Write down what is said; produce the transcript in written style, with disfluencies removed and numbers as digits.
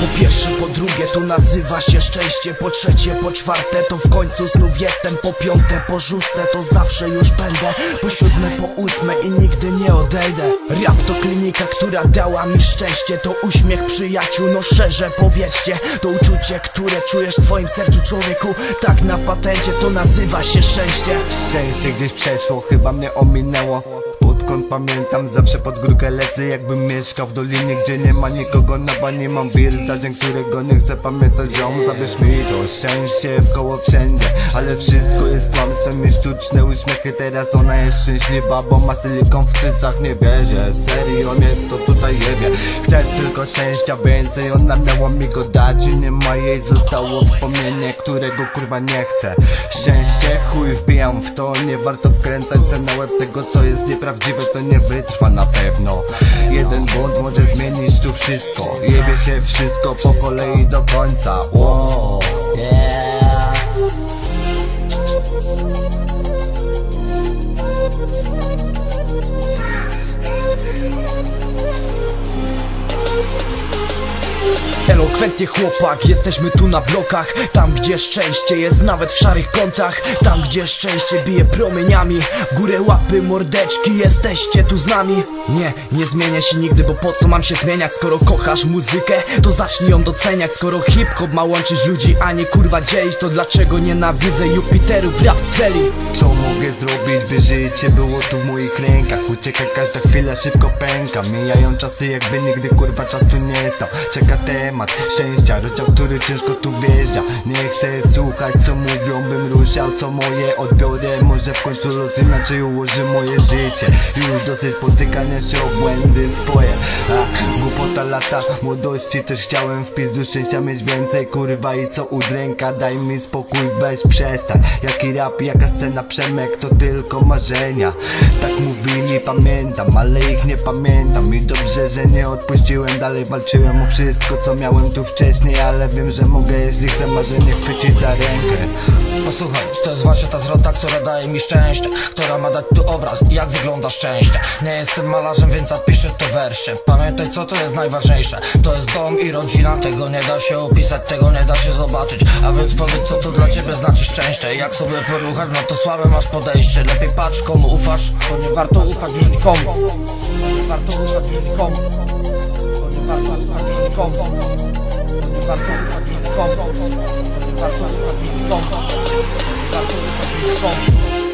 Po pierwsze, po drugie to nazywa się szczęście. Po trzecie, po czwarte to w końcu znów jestem. Po piąte, po szóste to zawsze już będę. Po siódme, po ósme i nigdy nie odejdę. Rap to klinika, która dała mi szczęście. To uśmiech przyjaciół, no szczerze powiedzcie. To uczucie, które czujesz w swoim sercu, człowieku. Tak na patencie to nazywa się szczęście. Szczęście gdzieś przeszło, chyba mnie ominęło. Odkąd pamiętam, zawsze pod górkę lecę, jakbym mieszkał w dolinie, gdzie nie ma nikogo na bani. Mam wir zdarzeń, którego nie chcę pamiętać. Ziom, zabierz mi to szczęście w koło wszędzie, ale wszystko jest kłamstwem i sztuczne uśmiechy. Teraz ona jest szczęśliwa, bo ma silikon w cycach. Nie wierzę, serio, mnie to tutaj jebie. Chcę tylko szczęścia więcej, ona miała mi go dać i nie ma jej. Zostało wspomnienie, którego kurwa nie chcę. Szczęście, chuj wbijam w to, nie warto wkręcać się na łeb tego, co jest nieprawdziwe, to nie wytrwa na pewno. Jeden błąd może zmienić tu wszystko. Jebie się wszystko po kolei do końca. Wow, yeah. Elokwentnie chłopak, jesteśmy tu na blokach. Tam gdzie szczęście jest nawet w szarych kątach. Tam gdzie szczęście bije promieniami. W górę łapy mordeczki, jesteście tu z nami. Nie zmienię się nigdy, bo po co mam się zmieniać? Skoro kochasz muzykę, to zacznij ją doceniać. Skoro hip-hop ma łączyć ludzi, a nie kurwa dzielić, to dlaczego nienawidzę Jupiterów rap cweli? Co mogę zrobić, by życie było tu w moich rękach? Ucieka każda chwila, szybko pęka. Mijają czasy, jakby nigdy kurwa czas tu nie stał. Czeka temat szczęścia, rozdział, który ciężko tu wjeżdża. Nie chcę słuchać, co mówią, bym ruszał, co moje odbiorę. Może w końcu los inaczej ułoży moje życie. Już dosyć potykania się o błędy swoje. Głupota lata młodości, też chciałem w pizdu szczęścia mieć więcej. Kurwa i co udręka, daj mi spokój, weź przestań. Jaki rap, jaka scena, Przemek, to tylko marzenia. Tak mówili, pamiętam, ale ich nie pamiętam. I dobrze, że nie odpuściłem, dalej walczyłem o wszystko, co miałem tu wcześniej. Ale wiem, że mogę, jeśli chcę marzenie chwycić za rękę. Posłuchaj, to jest właśnie ta zwrota, która daje mi szczęście, która ma dać tu obraz, jak wygląda szczęście. Nie jestem malarzem, więc zapiszę to w wersie. Pamiętaj, co to jest najważniejsze. To jest dom i rodzina. Tego nie da się opisać, tego nie da się zobaczyć. A więc powiedz, co to dla ciebie znaczy szczęście. Jak sobie poruchasz, no to słabe masz podejście. Lepiej patrz, komu ufasz, bo nie warto ufać już nikomu. Nie warto ufać już nikomu. Nie warto ufać już nikomu. Nie warto ufać już nikomu. Nie warto ufać już nikomu. Nie warto ufać już nikomu.